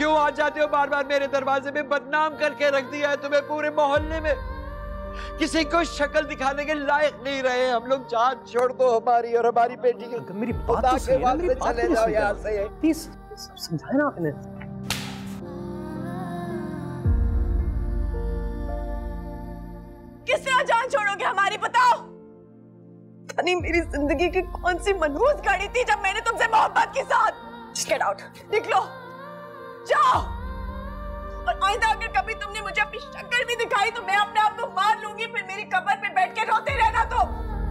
क्यों आ जाते हो बार बार मेरे दरवाजे में? बदनाम करके रख दिया है तुम्हें पूरे मोहल्ले में। किसी को शक्ल दिखाने के लायक नहीं रहे हम लोग। जान छोड़ दो हमारी और हमारी बेटी की। मेरी बात तो सुनिए ना, मेरी बात चले जाओ यहाँ से। प्लीज समझाए ना आपने। किस तरह जान छोड़ोगे हमारी, बताओ? यानी मेरी जिंदगी की कौन सी मनहूस घड़ी थी जब मैंने तुमसे मोहब्बत के साथ। गेट आउट, निकलो, जाओ। और आइंदा अगर कभी तुमने मुझे अपनी शक्ल भी दिखाई तो मैं अपने आप को मार लूंगी, फिर मेरी कब्र पे बैठ के रोते रहना तुम।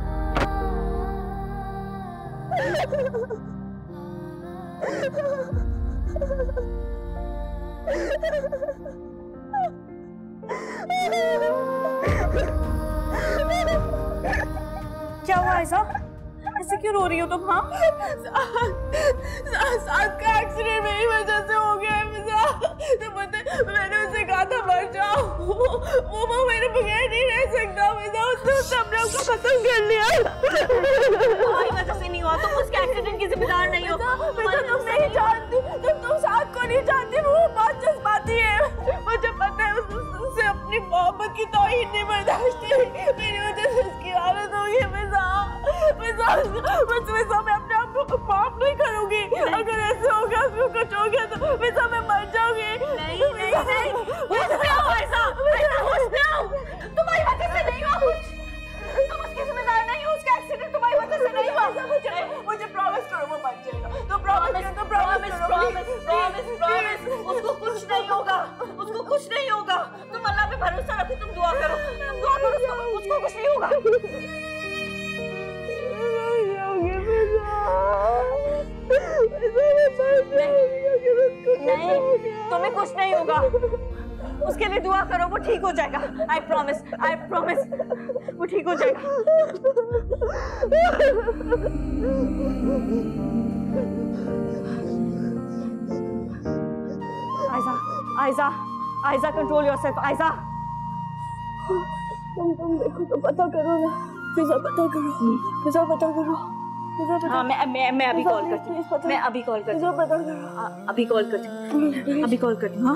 क्या हुआ ऐसा? ऐसे क्यों रो रही हो तुम? हाँ, साद का एक्सीडेंट मेरी वजह से हो गया है। तो मैंने उसे कहा था मर जाओ, वो मेरे बगैर नहीं रह सकता। उसने सब लोग को खत्म कर लिया। तुम्हारी वजह से नहीं हुआ, तुम उसके एक्सीडेंट की जिम्मेदार नहीं हो। तुम नहीं जानती, तुम साद को नहीं जानती। वो बहुत जज्बाती है, मुझे पता है। उससे अपनी मोहब्बत की तौहीन नहीं बर्दाश्त थी, मेरी वजह से उसकी हालत हो गई। मैं अपने आप को माफ नहीं करूंगी। अगर ऐसे हो गया, कुछ हो गया तो मैं मर जाऊंगी। तुम्हारी वजह से नहीं हुआ कुछ, तुम उसकी जिम्मेदार नहीं हो। उसका एक्सीडेंट तुम्हारी वजह से नहीं हुआ। मुझे प्रॉमिस करो वो मर जाएगा। तो प्रॉमिस उसको कुछ नहीं होगा, उसको कुछ नहीं होगा। तुम अल्लाह पे भरोसा रखो, तुम दुआ करो, उसको कुछ नहीं होगा। नहीं, तुम्हें कुछ नहीं होगा। उसके लिए दुआ करो, वो ठीक हो जाएगा। आई प्रॉमिस, वो ठीक हो जाएगा। Aiza, control yourself. आयजा, तुम देखो तो पता करो ना। फिजा पता करो। हाँ, मैं अभी कॉल करती हूँ। मैं अभी कॉल करती हूँ। अभी कॉल करती हूँ। हाँ,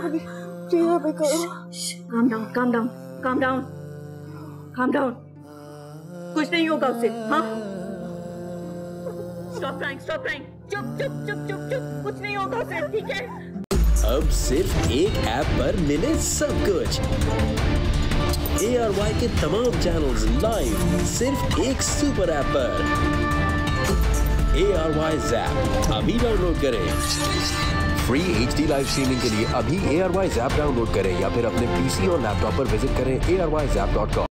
calm down. कुछ नहीं होगा उससे। हाँ, stop crying. चुप, कुछ नहीं होगा उससे, ठीक है? अब सिर्फ एक ऐप पर मिले सब कुछ। ARY के तमाम चैनल्स लाइव सिर्फ एक सुपर ऐप पर। ARY Zap अभी डाउनलोड करें। फ्री HD लाइव स्ट्रीमिंग के लिए अभी ARY Zap डाउनलोड करें या फिर अपने PC और लैपटॉप पर विजिट करें ARYZap.com।